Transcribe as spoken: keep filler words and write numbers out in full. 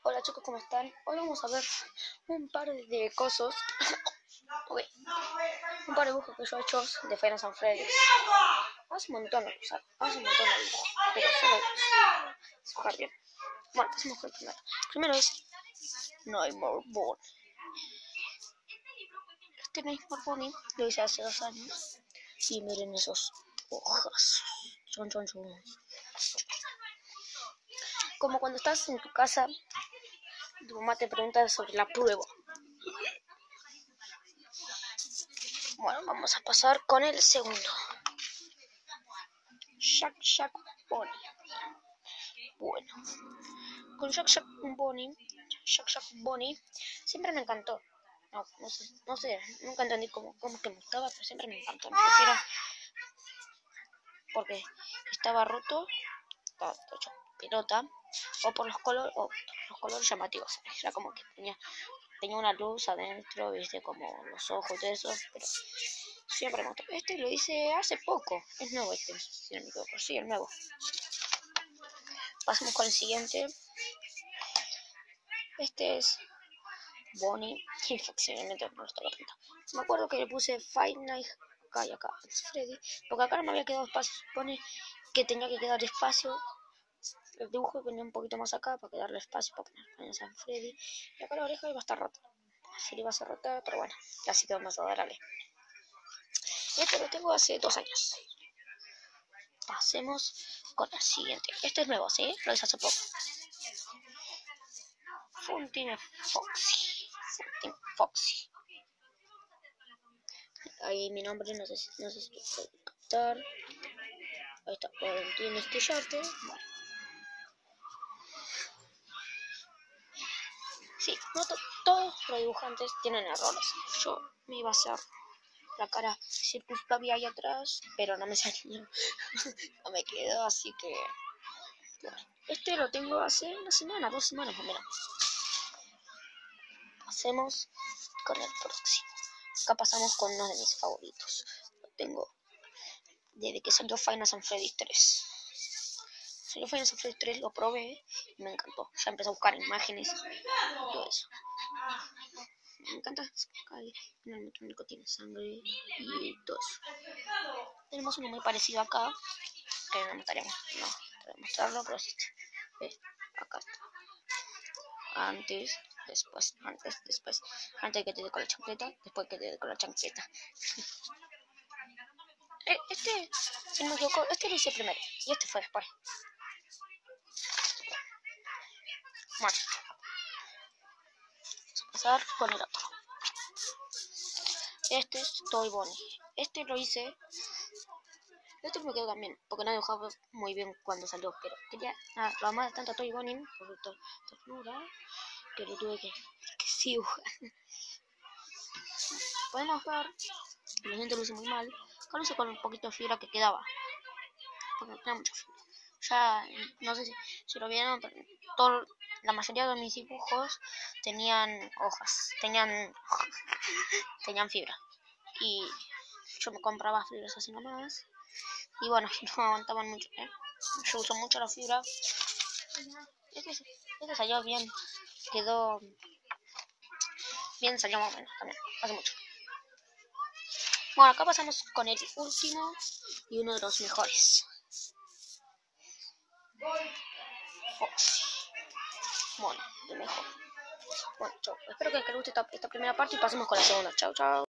Hola chicos, ¿cómo están? Hoy vamos a ver un par de cosos, okay. un par de dibujos que yo he hecho de Final San Freddy. Hace un montón, o sea, hace un montón de dibujos, pero solo dibujar bien. Bueno, empecemos con el primero. El primero es Nightmare Bonnie. Este Nightmare Bonnie lo hice hace dos años y miren esos ojos. Chon, chon, chon. Como cuando estás en tu casa, tu mamá te pregunta sobre la prueba. Bueno, vamos a pasar con el segundo. Shack Shack Bonnie. Bueno, con Shack Shack Bonnie, Shack Shack Bonnie siempre me encantó. No, no sé, no sé, nunca entendí cómo, cómo que me gustaba, pero siempre me encantó. No sé si era porque estaba roto, estaba hecho pelota, o por los colores, o los colores llamativos. Era como que tenía, tenía una luz adentro, viste, como los ojos y todo eso, pero siempre me gustó. Este lo hice hace poco, es nuevo este, si no me equivoco, sí, es nuevo. Pasamos con el siguiente. Este es Bonnie, que efectivamente no lo estoy apuntando. Me acuerdo que le puse Fight Night acá y acá, Freddy, porque acá no me había quedado espacio. Supone que tenía que quedar espacio. El dibujo venía un poquito más acá para quedarle espacio para poner Fight Night Freddy. Y acá la oreja iba a estar rota. Sí, iba a ser rota, pero bueno, así quedó más adorable. Este lo tengo hace dos años. Pasemos con el siguiente. Este es nuevo, ¿sí? Lo hice hace poco. Funtime Foxy. Funtime Foxy. Ahí mi nombre, no sé si, no sé si lo pueden captar. Ahí está, Valentín Estillarte. Bueno. Sí, no to todos los dibujantes tienen errores. Yo me iba a hacer la cara Circus Baby ahí atrás, pero no me salió. No me quedó, así que... Bueno, este lo tengo hace una semana, dos semanas más o menos. Pasemos con el próximo. Acá pasamos con uno de mis favoritos. Lo tengo desde que salió Final San Freddy tres. Salió Final San Freddy tres, lo probé y me encantó. Ya empecé a buscar imágenes y todo eso. Me encanta. El animatrónico tiene sangre y todo eso. Tenemos uno muy parecido acá, que no me gustaría no, mostrarlo, pero sí. ¿Ves? Acá está. Antes, después, antes, después. Antes que te dé con la chancleta, después que te dé con la chancleta. Este, si no me equivoco, este lo hice primero y este fue después. Bueno, vamos a pasar con el otro. Este es Toy Bonnie. Este lo hice. Este me quedó también, porque no dibujaba muy bien cuando salió, pero quería, nada, lo amaba tanto a Toy Bonnie por su ternura, que lo tuve que, que sí dibujar. Podemos ver, la gente lo hizo muy mal, lo hice con un poquito de fibra que quedaba, porque no tenía mucha fibra. Ya, no sé si, si lo vieron, pero todo, la mayoría de mis dibujos tenían hojas, tenían, tenían fibra. Y yo me compraba fibras así nomás. Y bueno, no aguantaban mucho, ¿eh? Yo uso mucho la fibra. Este, este salió bien. Quedó bien, salió más o menos también. Hace mucho. Bueno, acá pasamos con el último y uno de los mejores. Foxy. Bueno, el mejor. Bueno, chao. Espero que les guste esta, esta primera parte y pasemos con la segunda. Chao, chao.